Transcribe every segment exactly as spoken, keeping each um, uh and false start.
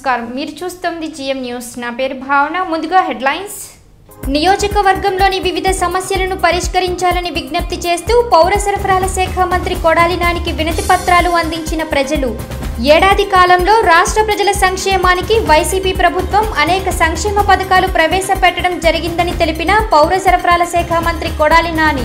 నమస్కారం మీరు చూస్తుంది జిఎం న్యూస్ నా పేరు భావన ముందుగా హెడ్లైన్స్ నియోజకవర్గంలోని వివిధ సమస్యలను పరిష్కరించాలని విజ్ఞప్తి చేస్తూ పౌర సరఫరాల శాఖ మంత్రి కొడాలి నానికి వినతి పత్రాలు అందించిన ప్రజలు ఏడాది కాలంలో రాష్ట్ర ప్రజల సంక్షేమానికి వైసీపీ ప్రభుత్వం అనేక సంక్షేమ పథకాలు ప్రవేశపెట్టడం జరిగిందని తెలిపిన పౌర సరఫరాల శాఖ మంత్రి కొడాలి నాని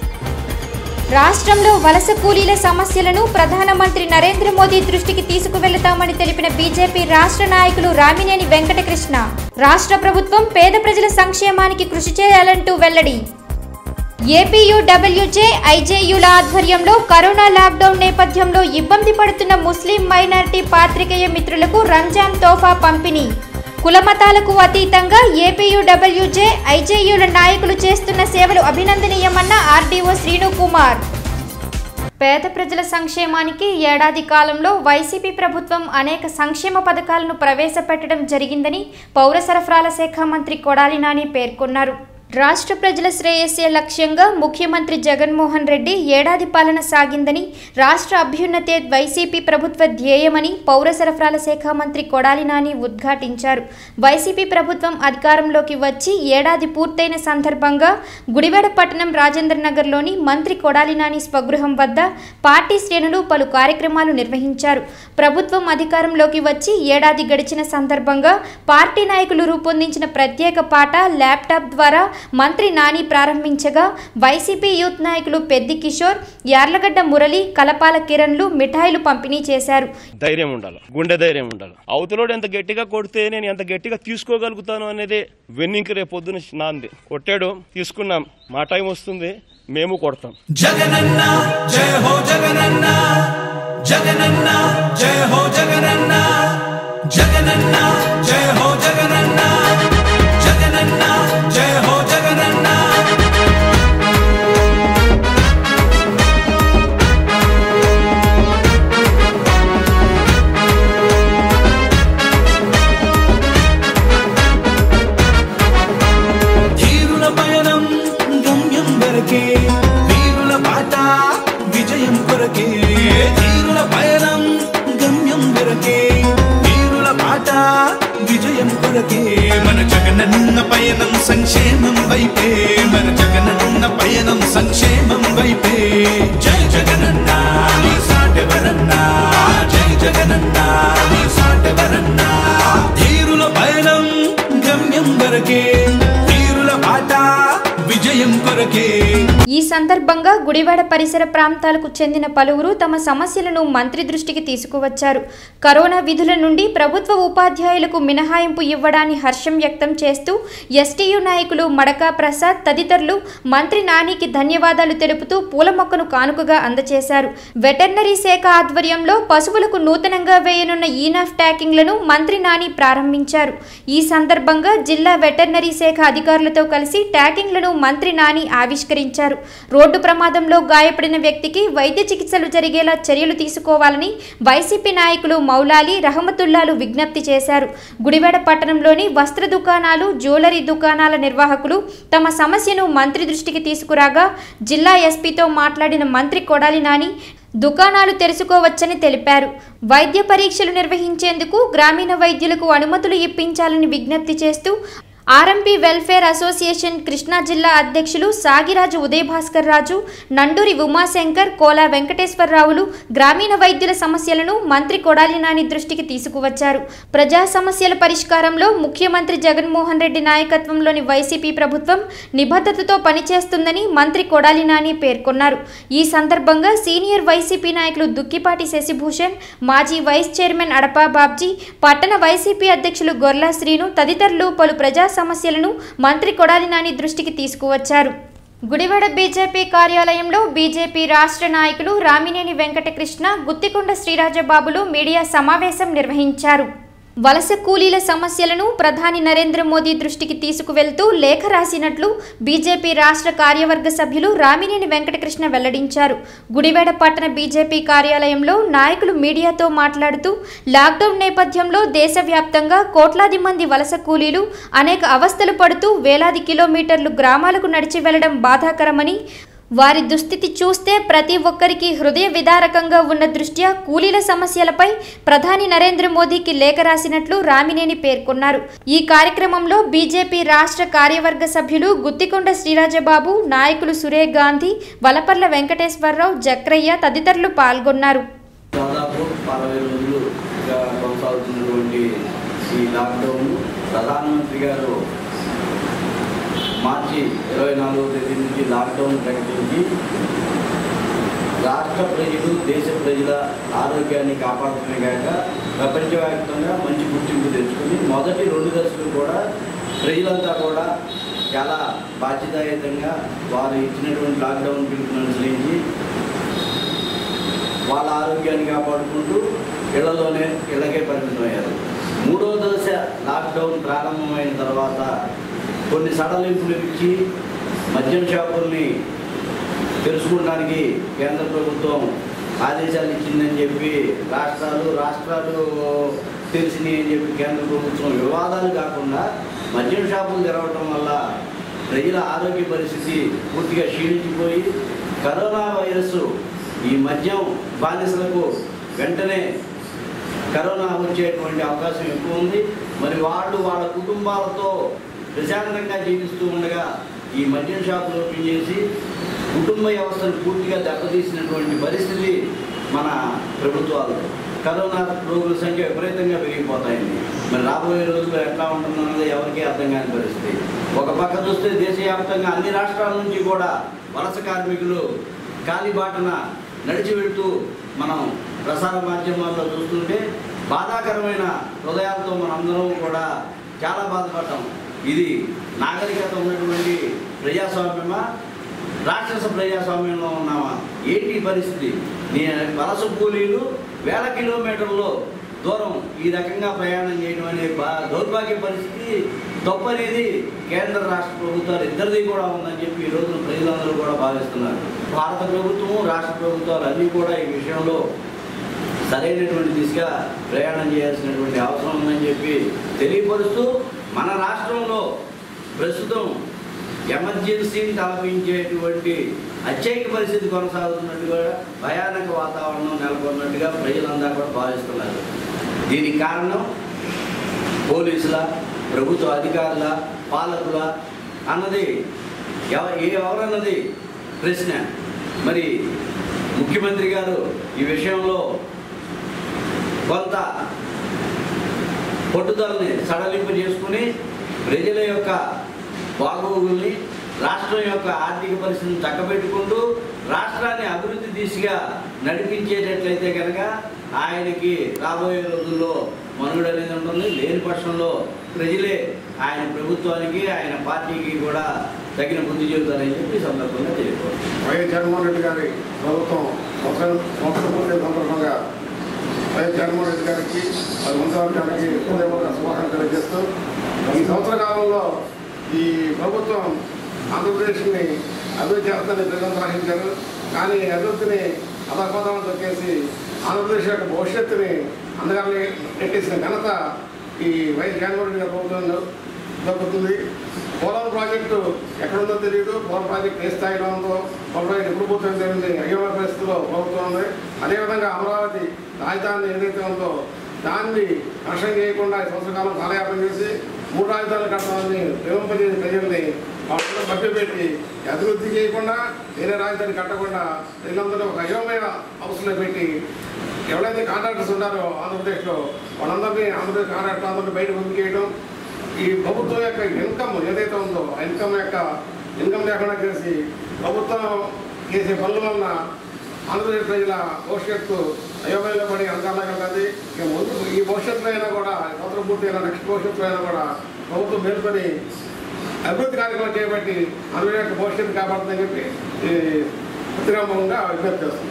రాష్ట్రంలో వలస కూలీల సమస్యలను ప్రధానమంత్రి నరేంద్ర మోదీ దృష్టికి తీసుకువెళతామని తెలిపిన బీజేపీ రాష్ట్ర నాయకులు రామినేని వెంకటకృష్ణ రాష్ట్ర ప్రభుత్వం పేద ప్రజల సంక్షేమానికి కృషి చేయాలంటూ వెల్లడి ఏపీయూడబ్ల్యూజే ఐజేయూల ఆధ్వర్యంలో కరోనా లాక్డౌన్ నేపథ్యంలో ఇబ్బంది పడుతున్న ముస్లిం మైనారిటీ పాత్రికేయ మిత్రులకు రంజాన్ తోఫా పంపిణీ కులమతాలకు అతీతంగా ఏపీయూడబ్ల్యూజే ఐజేయూల నాయకులు చేస్తున్న సేవలు అభినందనీయమన్న ఆర్డీఓ శ్రీను కుమార్ పేద ప్రజల సంక్షేమానికి ఏడాది కాలంలో వైసీపీ ప్రభుత్వం అనేక సంక్షేమ పథకాలను ప్రవేశపెట్టడం జరిగిందని పౌర సరఫరాల శాఖ మంత్రి కొడాలి నాని పేర్కొన్నారు రాష్ట్ర ప్రజల శ్రేయస్సే లక్ష్యంగా ముఖ్యమంత్రి జగన్మోహన్ రెడ్డి ఏడాది పాలన సాగిందని రాష్ట్ర అభ్యున్నతే వైసీపీ ప్రభుత్వ ధ్యేయమని పౌర సరఫరాల శాఖ మంత్రి కొడాలి నాని ఉద్ఘాటించారు వైసీపీ ప్రభుత్వం అధికారంలోకి వచ్చి ఏడాది పూర్తయిన సందర్భంగా గుడివాడ పట్టణం రాజేంద్ర నగర్లోని మంత్రి కొడాలి నాని స్వగృహం వద్ద పార్టీ శ్రేణులు పలు కార్యక్రమాలు నిర్వహించారు ప్రభుత్వం అధికారంలోకి వచ్చి ఏడాది గడిచిన సందర్భంగా పార్టీ నాయకులు రూపొందించిన ప్రత్యేక పాట ల్యాప్టాప్ ద్వారా మంత్రి నాని ప్రారంభించగా వైసీపీ యూత్ నాయకులు పెద్ది కిషోర్ యార్లగడ్డ మురళి కలపాల కిరణ్లు మిఠాయిలు పంపిణీ చేశారు ధైర్యం ఉండాలి గుండె ధైర్యం ఉండాలి అవతలోడు ఎంత గట్టిగా కొడితే నేను ఎంత గట్టిగా తీసుకోగలుగుతాను అనేది వెన్నింకి రేపు పొద్దున నాంది కొట్టాడు తీసుకున్నాం మా టైం వస్తుంది మేము కొడతాం జగనన్న జయ హో జగనన్న జగనన్న జయ హో జగనన్న జగనన్న జయ హో జగనన్న జగనన్న జయ హో జగనన్న ధీరుల పయనం గమ్యం వరకే వీరుల బాట విజయం కొరకే ధీరుల పయనం గమ్యం వరకే వీరుల బాట విజయం కొరకే మన జగనన్న పయనం సంక్షేమం వైపే మన జగనన్న పయనం సంక్షేమం వైపే జై జగనన్న నీ సాటెవరన్నా జై జగనన్న నీ సాటెవరన్నా ధీరుల పయనం గమ్యం వరకే వీరుల బాట విజయం కొరకే ఈ సందర్భంగా గుడివాడ పరిసర ప్రాంతాలకు చెందిన పలువురు తమ సమస్యలను మంత్రి దృష్టికి తీసుకువచ్చారు కరోనా విధుల నుండి ప్రభుత్వ ఉపాధ్యాయులకు మినహాయింపు ఇవ్వడాన్ని హర్షం వ్యక్తం చేస్తూ ఎస్టీయూ నాయకులు మడకా ప్రసాద్ తదితరులు మంత్రి నానికి ధన్యవాదాలు తెలుపుతూ పూల మొక్కను కానుకగా అందజేశారు వెటర్నరీ శాఖ ఆధ్వర్యంలో పశువులకు నూతనంగా వేయనున్న ఈనాఫ్ ట్యాకింగ్లను మంత్రి నాని ప్రారంభించారు ఈ సందర్భంగా జిల్లా వెటర్నరీ శాఖ అధికారులతో కలిసి ట్యాకింగ్లను మంత్రి నాని ఆవిష్కరించారు రోడ్డు ప్రమాదంలో గాయపడిన వ్యక్తికి వైద్య చికిత్సలు జరిగేలా చర్యలు తీసుకోవాలని వైసీపీ నాయకులు మౌలాలి రహమతుల్లాలు విజ్ఞప్తి చేశారు గుడివాడ పట్టణంలోని వస్త్ర దుకాణాలు జ్యువెలరీ దుకాణాల నిర్వాహకులు తమ సమస్యను మంత్రి దృష్టికి తీసుకురాగా జిల్లా ఎస్పీతో మాట్లాడిన మంత్రి కొడాలి నాని దుకాణాలు తెరుచుకోవచ్చని తెలిపారు వైద్య పరీక్షలు నిర్వహించేందుకు గ్రామీణ వైద్యులకు అనుమతులు ఇప్పించాలని విజ్ఞప్తి చేస్తూ ఆర్ఎంపీ వెల్ఫేర్ అసోసియేషన్ కృష్ణా జిల్లా అధ్యక్షులు సాగిరాజు ఉదయభాస్కర్ రాజు నండూరి ఉమాశంకర్ కోలా వెంకటేశ్వరరావులు గ్రామీణ వైద్యుల సమస్యలను మంత్రి కొడాలి నాని దృష్టికి తీసుకువచ్చారు ప్రజా సమస్యల పరిష్కారంలో ముఖ్యమంత్రి జగన్మోహన్ రెడ్డి నాయకత్వంలోని వైసీపీ ప్రభుత్వం నిబద్ధతతో పనిచేస్తుందని మంత్రి కొడాలి నాని పేర్కొన్నారు ఈ సందర్భంగా సీనియర్ వైసీపీ నాయకులు దుక్కిపాటి శశిభూషణ్ మాజీ వైస్ చైర్మన్ అడపా బాబ్జీ పట్టణ వైసీపీ అధ్యక్షులు గొర్లా శ్రీను తదితరులు పలు ప్రజా సమస్యలను మంత్రి కొడాలి నాని దృష్టికి తీసుకువచ్చారు గుడివాడ బీజేపీ కార్యాలయంలో బీజేపీ రాష్ట్ర నాయకులు రామినేని వెంకటకృష్ణ గుత్తికొండ శ్రీరాజబాబులు మీడియా సమావేశం నిర్వహించారు వలస కూలీల సమస్యలను ప్రధాని నరేంద్ర మోదీ దృష్టికి తీసుకువెళ్తూ లేఖ రాసినట్లు బీజేపీ రాష్ట్ర కార్యవర్గ సభ్యులు రామినేని వెంకటకృష్ణ వెల్లడించారు గుడివాడ పట్టణ బీజేపీ కార్యాలయంలో నాయకులు మీడియాతో మాట్లాడుతూ లాక్డౌన్ నేపథ్యంలో దేశవ్యాప్తంగా కోట్లాది మంది వలస కూలీలు అనేక అవస్థలు పడుతూ వేలాది కిలోమీటర్లు గ్రామాలకు నడిచి వెళ్లడం బాధాకరమని వారి దుస్థితి చూస్తే ప్రతి ఒక్కరికి హృదయ విదారకంగా ఉన్న దృష్ట్యా కూలీల సమస్యలపై ప్రధాని నరేంద్ర మోదీకి లేఖ రాసినట్లు రామినేని పేర్కొన్నారు. ఈ కార్యక్రమంలో బీజేపీ రాష్ట్ర కార్యవర్గ సభ్యులు గుత్తికొండ శ్రీరాజబాబు, నాయకులు సురే గాంధీ, వలపర్ల వెంకటేశ్వరరావు, జక్రయ్య తదితరులు పాల్గొన్నారు. దాదాపు అరవై రోజులుగా కొనసాగుతున్నటువంటి ఈ లాక్డౌన్ ప్రధానమంత్రి గారు మార్చి ఇరవై నాలుగవ తేదీ నుంచి లాక్డౌన్ ప్రకటించి రాష్ట్ర ప్రజలు, దేశ ప్రజల ఆరోగ్యాన్ని కాపాడటమే కాక ప్రపంచవ్యాప్తంగా మంచి గుర్తింపు తెచ్చుకుని మొదటి రెండు దశలు కూడా ప్రజలంతా కూడా చాలా బాధ్యతాయుతంగా వారు ఇచ్చినటువంటి లాక్డౌన్ పిలుపుని అనుసరించి వాళ్ళ ఆరోగ్యాన్ని కాపాడుకుంటూ ఇళ్లలోనే ఇళ్లకే పరిమితమయ్యారు. మూడో దశ లాక్డౌన్ ప్రారంభమైన తర్వాత కొన్ని సడలింపులు ఇచ్చి మద్యం షాపుల్ని తెలుసుకోవడానికి కేంద్ర ప్రభుత్వం ఆదేశాలు ఇచ్చిందని చెప్పి రాష్ట్రాలు రాష్ట్రాలు తెలిసినాయి అని చెప్పి కేంద్ర ప్రభుత్వం వివాదాలు కాకుండా మద్యం షాపులు తెరవటం వల్ల ప్రజల ఆరోగ్య పరిస్థితి పూర్తిగా క్షీణించిపోయి కరోనా వైరస్ ఈ మద్యం బానిసలకు వెంటనే కరోనా వచ్చేటువంటి అవకాశం ఎక్కువ ఉంది. మరి వాళ్ళు వాళ్ళ కుటుంబాలతో ప్రశాంతంగా జీవిస్తూ ఉండగా ఈ మద్యం షాపులు ఓపెన్ చేసి కుటుంబ వ్యవస్థను పూర్తిగా దెబ్బతీసినటువంటి పరిస్థితి మన ప్రభుత్వాలు. కరోనా రోగుల సంఖ్య విపరీతంగా పెరిగిపోతాయింది. మరి రాబోయే రోజుల్లో ఎట్లా ఉంటుందన్నది ఎవరికీ అర్థం కాని పరిస్థితి. ఒక పక్క చూస్తే దేశవ్యాప్తంగా అన్ని రాష్ట్రాల నుంచి కూడా వలస కార్మికులు కాలిబాటన నడిచి వెళుతూ మనం ప్రసార మాధ్యమాల్లో చూస్తుంటే బాధాకరమైన హృదయాలతో మనందరం కూడా చాలా బాధపడ్డాం. ఇది నాగరికత ఉన్నటువంటి ప్రజాస్వామ్యమా, రాక్షస ప్రజాస్వామ్యంలో ఉన్నామా? ఏంటి పరిస్థితి? వలస కూలీలు వేల కిలోమీటర్లు దూరం ఈ రకంగా ప్రయాణం చేయడం అనే బా దౌర్భాగ్య పరిస్థితి తప్పనేది కేంద్ర రాష్ట్ర ప్రభుత్వాలు ఇద్దరిది కూడా ఉందని చెప్పి ఈ రోజున ప్రజలందరూ కూడా భావిస్తున్నారు. భారత ప్రభుత్వము, రాష్ట్ర ప్రభుత్వాలు అన్నీ కూడా ఈ విషయంలో సరైనటువంటి దిశగా ప్రయాణం చేయాల్సినటువంటి అవసరం ఉందని చెప్పి తెలియపరుస్తూ మన రాష్ట్రంలో ప్రస్తుతం ఎమర్జెన్సీని తలపించేటువంటి అత్యయిక పరిస్థితి కొనసాగుతున్నట్టుగా భయానక వాతావరణం నెలకొన్నట్టుగా ప్రజలందరూ కూడా భావిస్తున్నారు. దీనికి కారణం పోలీసుల, ప్రభుత్వ అధికారుల, పాలకుల అన్నది ఎవ ఏ ఎవరన్నది ప్రశ్న. మరి ముఖ్యమంత్రి గారు ఈ విషయంలో కొంత పట్టుదలని సడలింపు చేసుకుని ప్రజల యొక్క బాగోగుల్ని, రాష్ట్రం యొక్క ఆర్థిక పరిస్థితిని చక్కబెట్టుకుంటూ రాష్ట్రాన్ని అభివృద్ధి దిశగా నడిపించేటట్లయితే కనుక ఆయనకి రాబోయే రోజుల్లో మనుగడ అనేది ఉంటుంది. లేని పక్షంలో ప్రజలే ఆయన ప్రభుత్వానికి, ఆయన పార్టీకి కూడా తగిన బుద్ధి చెబుతారని చెప్పి సందర్భంగా తెలియదు. వైఎస్ జగన్మోహన్ రెడ్డి గారి ప్రభుత్వం సంవత్సరం సంవత్సరం పూర్తి సందర్భంగా వైఎస్ జగన్మోహన్ రెడ్డి గారికి వారి మంత్రివర్గానికి హృదయపూర్వక శుభాకాంక్షలు తెలియజేస్తూ ఈ సంవత్సర కాలంలో ఈ ప్రభుత్వం ఆంధ్రప్రదేశ్ని అభివృద్ధి చేస్తుందని ప్రజలు గ్రహించారు. కానీ అభివృద్ధిని అధపతనం తొక్కేసి ఆంధ్రప్రదేశ్ యొక్క భవిష్యత్తుని అందగానే ఎట్టేసిన ఘనత ఈ వైఎస్ జగన్మోహన్ రెడ్డి గారి ప్రభుత్వం దొరుకుతుంది. పోలవరం ప్రాజెక్టు ఎక్కడుందో తెలియదు. పోలవరం ప్రాజెక్టు ఏ స్థాయిలో ఉందో, పోలవరం ప్రాజెక్టు ఎప్పుడు పూర్తయిందో తెలియదు. అయోమయ పరిస్థితిలో ప్రభుత్వం ఉంది. అదేవిధంగా అమరావతి రాజధాని ఏదైతే ఉందో దాన్ని నష్టం చేయకుండా ఈ సంవత్సర కాలం కాలయాపన చేసి మూడు రాజధానులు కట్టడాన్ని ప్రేమింపజేసి ప్రజల్ని వాళ్ళలో మభ్యపెట్టి అభివృద్ధి చేయకుండా వేరే రాజధాని కట్టకుండా ప్రజలందరూ ఒక అయోమయ అవసరం పెట్టి ఎవరైతే కాంట్రాక్టర్స్ ఉన్నారో ఆంధ్రప్రదేశ్లో వాళ్ళందరినీ ఆంధ్రప్రదేశ్ కాంట్రాక్టర్ అందరినీ బయట పంపించేయడం, ఈ ప్రభుత్వం యొక్క ఇన్కమ్ ఏదైతే ఉందో ఆ ఇన్కమ్ యొక్క ఇన్కమ్ లేకుండా చేసి ప్రభుత్వం చేసే పనుల వలన ఆంధ్రప్రదేశ్ ప్రజల భవిష్యత్తు అయోమయంలో పడి అంతర్లాగలది. ఇక ముందు ఈ భవిష్యత్తులో అయినా కూడా సంవత్సరం పూర్తి అయినా నెక్స్ట్ భవిష్యత్తులో అయినా కూడా ప్రభుత్వం మేల్కొని అభివృద్ధి కార్యక్రమం చేపట్టి ఆంధ్రప్రదేశ్ యొక్క భవిష్యత్తు కాపాడుతుందని చెప్పి ఈ ప్రతిరామంగా విజ్ఞప్తి చేస్తుంది.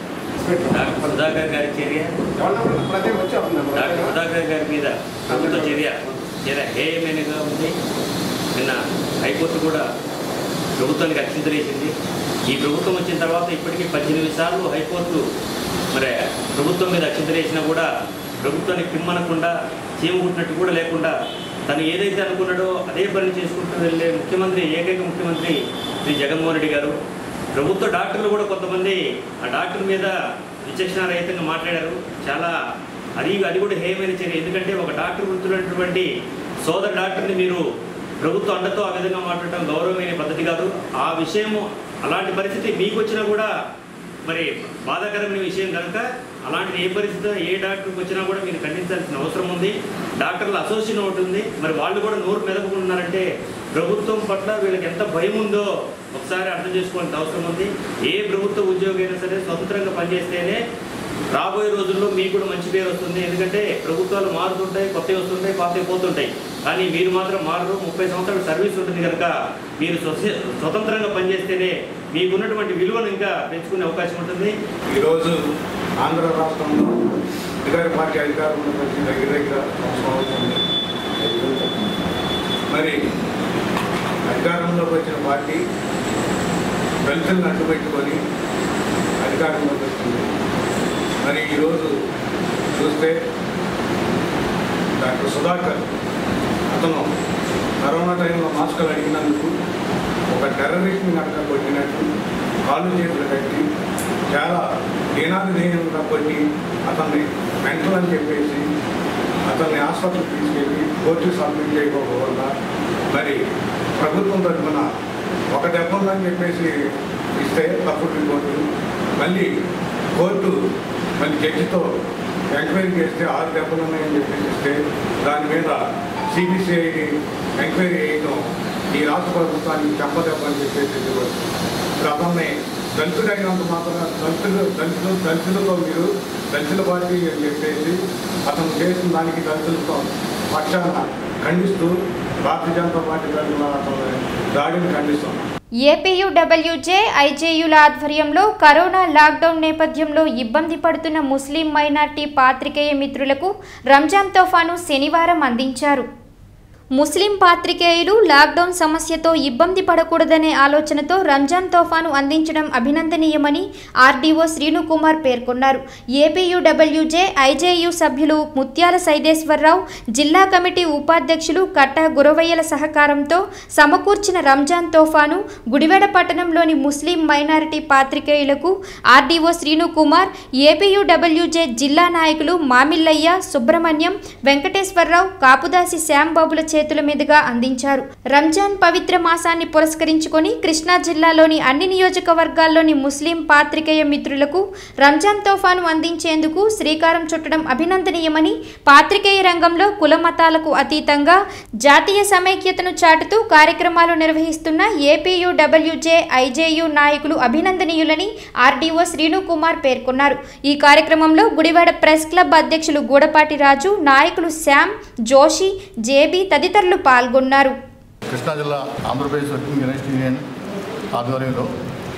సుధాకర్ గారి చర్య ప్రతి వచ్చి డాక్టర్ సుధాకర్ గారి మీద ప్రభుత్వ చర్య చాలా హేయమైనగా ఉంది. నిన్న హైకోర్టు కూడా ప్రభుత్వానికి అక్షింతలేసింది. ఈ ప్రభుత్వం వచ్చిన తర్వాత ఇప్పటికీ పద్దెనిమిది సార్లు హైకోర్టు మరి ప్రభుత్వం మీద అక్షింతలేసినా కూడా ప్రభుత్వానికి పిమ్మనకుండా చీమ కుట్టినట్టు కూడా లేకుండా తను ఏదైతే అనుకున్నాడో అదే పని చేసుకుంటూ వెళ్ళే ముఖ్యమంత్రి, ఏకైక ముఖ్యమంత్రి శ్రీ జగన్మోహన్ రెడ్డి గారు. ప్రభుత్వ డాక్టర్లు కూడా కొంతమంది ఆ డాక్టర్ మీద విచక్షణారహితంగా మాట్లాడారు. చాలా అది అది కూడా హేయమైన చర్య. ఎందుకంటే ఒక డాక్టర్ వృత్తున్నటువంటి సోదర డాక్టర్ని మీరు ప్రభుత్వ అండతో ఆ విధంగా మాట్లాడటం గౌరవమైన పద్ధతి కాదు. ఆ విషయము అలాంటి పరిస్థితి మీకు వచ్చినా కూడా మరి బాధాకరమైన విషయం కనుక అలాంటిది ఏ పరిస్థితి ఏ డాక్టర్కి వచ్చినా కూడా మీరు ఖండించాల్సిన అవసరం ఉంది. డాక్టర్ల అసోసియేషన్ ఒకటి ఉంది, మరి వాళ్ళు కూడా నోరు మెదపుకుంటున్నారంటే ప్రభుత్వం పట్ల వీళ్ళకి ఎంత భయం ఉందో ఒకసారి అర్థం చేసుకోవాల్సిన అవసరం ఉంది. ఏ ప్రభుత్వ ఉద్యోగి అయినా సరే స్వతంత్రంగా పనిచేస్తేనే రాబోయే రోజుల్లో మీకు కూడా మంచి పేరు వస్తుంది. ఎందుకంటే ప్రభుత్వాలు మారుతుంటాయి, కొత్తవి వస్తుంటాయి, పాతవి పోతుంటాయి. కానీ మీరు మాత్రం మారరు. ముప్పై సంవత్సరాల సర్వీస్ ఉంటుంది కనుక మీరు స్వతంత్రంగా పనిచేస్తేనే మీకున్నటువంటి విలువను ఇంకా పెంచుకునే అవకాశం ఉంటుంది. ఈరోజు ఆంధ్ర రాష్ట్రంలో అధికార పార్టీ అధికారంలో వచ్చి దగ్గర దగ్గర సంవత్సరం అవుతుంది. మరి అధికారంలోకి వచ్చిన పార్టీ దళితులను అడ్డుపెట్టుకొని అధికారంలోకి వచ్చింది. మరి ఈరోజు చూస్తే డాక్టర్ సుధాకర్ అతను కరోనా టైంలో మాస్కులు అడిగినందుకు ఒక టెర్రరిస్ట్ని కనుక కొట్టినట్టు కాళ్ళు చేతులు కట్టి చాలా దీనాధిదేయంగా కొట్టి అతన్ని మెంటల్ అని చెప్పేసి అతన్ని హాస్పిటల్కి తీసుకెళ్ళి కోర్టుకి సబ్మిట్ చేయకపోవడం మరి ప్రభుత్వం తరఫున ఒక దెబ్బలని చెప్పేసి ఇస్తే తప్పుడు రిపోర్టు మళ్ళీ కోర్టు మళ్ళీ జడ్జితో ఎంక్వైరీ చేస్తే ఆరు దెబ్బలు ఉన్నాయని చెప్పేసి ఇస్తే దాని మీద సిబిసిఐని ఎంక్వైరీ చేయడం ఈ రాష్ట్ర ప్రభుత్వానికి చెప్పదెబ్బ అని చెప్పేసి ఇప్పుడు అతన్ని దళితుడైనంత మాత్రం దళితులు దళితులు దళితులతో మీరు దళితుల పార్టీ అని చెప్పేసి అతను చేసిన దానికి దళితులతో పక్షాన ఖండిస్తూ భారతీయ జనతా పార్టీ తరఫున అతను దాడిని ఖండిస్తున్నాం. ఏపీయూడబ్ల్యూజే ఐజేయూల ఆధ్వర్యంలో కరోనా లాక్డౌన్ నేపథ్యంలో ఇబ్బంది పడుతున్న ముస్లిం మైనార్టీ పాత్రికేయ మిత్రులకు రంజాన్ తోఫాను శనివారం అందించారు. ముస్లిం పాత్రికేయులు లాక్డౌన్ సమస్యతో ఇబ్బంది పడకూడదనే ఆలోచనతో రంజాన్ తోఫాను అందించడం అభినందనీయమని ఆర్డీఓ శ్రీనుకుమార్ పేర్కొన్నారు. ఏపీయూడబ్ల్యూజే ఐజేయూ సభ్యులు ముత్యాల సైదేశ్వరరావు, జిల్లా కమిటీ ఉపాధ్యక్షులు కట్ట గురవయ్యల సహకారంతో సమకూర్చిన రంజాన్ తోఫాను గుడివాడ పట్టణంలోని ముస్లిం మైనారిటీ పాత్రికేయులకు ఆర్డీఓ శ్రీనుకుమార్, ఏపీయూడబ్ల్యూజే జిల్లా నాయకులు మామిల్లయ్య, సుబ్రహ్మణ్యం, వెంకటేశ్వరరావు, కాపుదాసి శ్యాంబాబుల చేతుల మీదుగా అందించారు. రంజాన్ పవిత్ర మాసాన్ని పురస్కరించుకొని కృష్ణా జిల్లాలోని అన్ని నియోజకవర్గాల్లోని ముస్లిం పాత్రికేయ మిత్రులకు రంజాన్ తోఫాను అందించేందుకు శ్రీకారం చుట్టడం అభినందనీయమని, పాత్రికేయ రంగంలో కుల మతాలకు అతీతంగా జాతీయ సమైక్యతను చాటుతూ కార్యక్రమాలు నిర్వహిస్తున్న ఏపీయూడబ్ల్యూజే ఐజేయూ నాయకులు అభినందనీయులని ఆర్డీఓ శ్రీనుకుమార్ పేర్కొన్నారు. ఈ కార్యక్రమంలో గుడివాడ ప్రెస్ క్లబ్ అధ్యక్షులు గూడపాటి రాజు, నాయకులు శ్యామ్, జోషి, జేబీ తదితరులు పాల్గొన్నారు. కృష్ణా జిల్లా ఆంధ్రప్రదేశ్ వర్కింగ్ జర్నలిస్ట్ యూనియన్ ఆధ్వర్యంలో